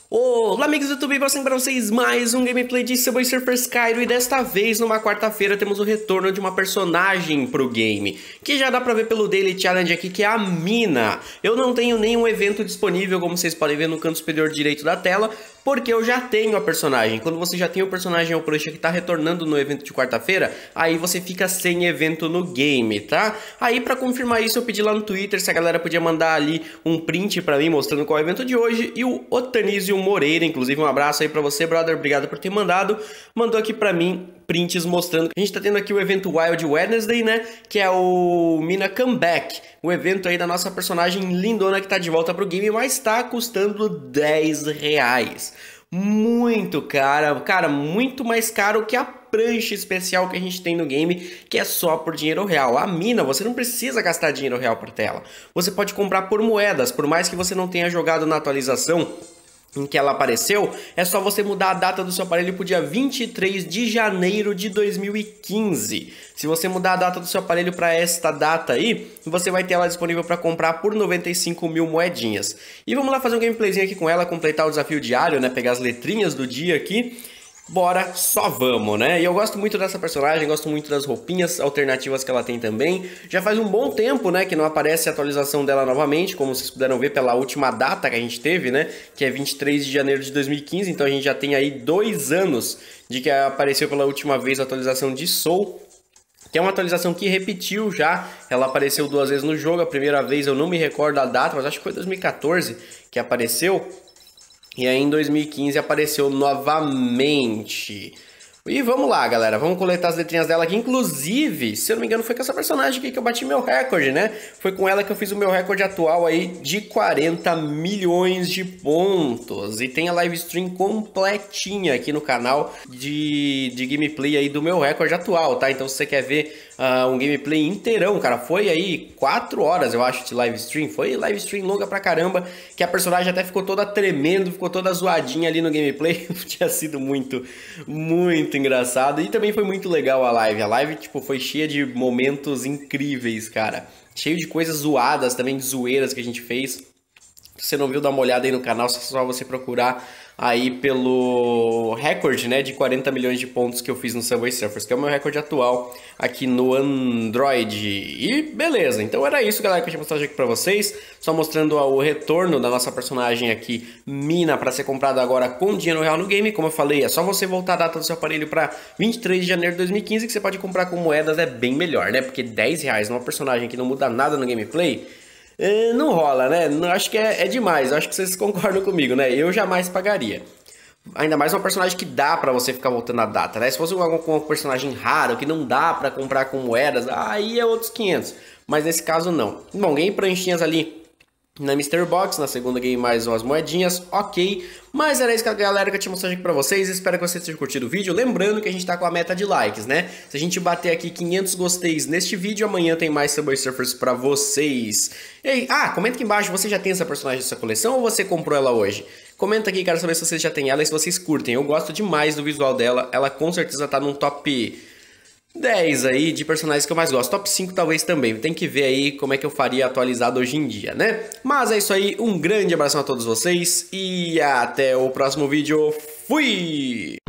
Olá amigos do YouTube, passando para vocês mais um gameplay de Subway Surfers Cairo. E desta vez, numa quarta-feira, temos o retorno de uma personagem pro game, que já dá pra ver pelo Daily Challenge aqui, que é a Mina. Eu não tenho nenhum evento disponível, como vocês podem ver no canto superior direito da tela, porque eu já tenho a personagem. Quando você já tem o personagem ou prancha que tá retornando no evento de quarta-feira, aí você fica sem evento no game, tá? Aí pra confirmar isso, eu pedi lá no Twitter se a galera podia mandar ali um print pra mim, mostrando qual é o evento de hoje. E o Otanísio Moreira, inclusive um abraço aí pra você, brother, obrigado por ter mandado. Mandou aqui pra mim prints mostrando que a gente tá tendo aqui o evento Wild Wednesday, né? Que é o Mina Comeback, o evento aí da nossa personagem lindona que tá de volta pro game, mas tá custando R$10. Muito caro, cara, muito mais caro que a prancha especial que a gente tem no game, que é só por dinheiro real. A Mina, você não precisa gastar dinheiro real por tela. Você pode comprar por moedas, por mais que você não tenha jogado na atualização em que ela apareceu, é só você mudar a data do seu aparelho para o dia 23 de janeiro de 2015. Se você mudar a data do seu aparelho para esta data aí, você vai ter ela disponível para comprar por 95 mil moedinhas. E vamos lá fazer um gameplayzinho aqui com ela, completar o desafio diário, né? Pegar as letrinhas do dia aqui. Bora, só vamos, né? E eu gosto muito dessa personagem, gosto muito das roupinhas alternativas que ela tem também. Já faz um bom tempo, né, que não aparece a atualização dela novamente, como vocês puderam ver pela última data que a gente teve, né? Que é 23 de janeiro de 2015, então a gente já tem aí 2 anos de que apareceu pela última vez a atualização de Soul. Que é uma atualização que repetiu já, ela apareceu 2 vezes no jogo. A primeira vez eu não me recordo a data, mas acho que foi 2014 que apareceu. E aí em 2015 apareceu novamente. E vamos lá, galera, vamos coletar as letrinhas dela aqui. Inclusive, se eu não me engano, foi com essa personagem aqui que eu bati meu recorde, né? Foi com ela que eu fiz o meu recorde atual aí de 40 milhões de pontos. E tem a live stream completinha aqui no canal de gameplay aí do meu recorde atual, tá? Então se você quer ver um gameplay inteirão, cara, foi aí 4 horas, eu acho, de live stream. Foi live stream longa pra caramba, que a personagem até ficou toda tremendo, ficou toda zoadinha ali no gameplay. Tinha sido muito engraçado. E também foi muito legal a live. A live, tipo, foi cheia de momentos incríveis, cara. Cheio de coisas zoadas, também de zoeiras que a gente fez. Se você não viu, dá uma olhada aí no canal, é só você procurar aí pelo recorde, né, de 40 milhões de pontos que eu fiz no Subway Surfers, que é o meu recorde atual aqui no Android. E beleza, então era isso, galera, que eu tinha mostrado aqui pra vocês, só mostrando o retorno da nossa personagem aqui, Mina, para ser comprada agora com dinheiro real no game. Como eu falei, é só você voltar a data do seu aparelho para 23 de janeiro de 2015, que você pode comprar com moedas, é bem melhor, né, porque R$10 numa personagem que não muda nada no gameplay, não rola, né? Acho que é demais. Acho que vocês concordam comigo, né? Eu jamais pagaria. Ainda mais uma personagem que dá pra você ficar voltando a data, né? Se fosse um personagem raro, que não dá pra comprar com moedas, aí é outros 500. Mas nesse caso, não. Bom, ganhei pranchinhas ali na Mystery Box, na segunda ganhei mais umas moedinhas, ok. Mas era isso, galera, que eu tinha mostrado aqui pra vocês. Espero que vocês tenham curtido o vídeo. Lembrando que a gente tá com a meta de likes, né? Se a gente bater aqui 500 gosteis neste vídeo, amanhã tem mais Subway Surfers pra vocês. E aí, comenta aqui embaixo, você já tem essa personagem nessa coleção ou você comprou ela hoje? Comenta aqui, quero saber se vocês já têm ela e se vocês curtem. Eu gosto demais do visual dela, ela com certeza tá num top 10 aí de personagens que eu mais gosto. Top 5 talvez também. Tem que ver aí como é que eu faria atualizado hoje em dia, né? Mas é isso aí. Um grande abraço a todos vocês. E até o próximo vídeo. Fui!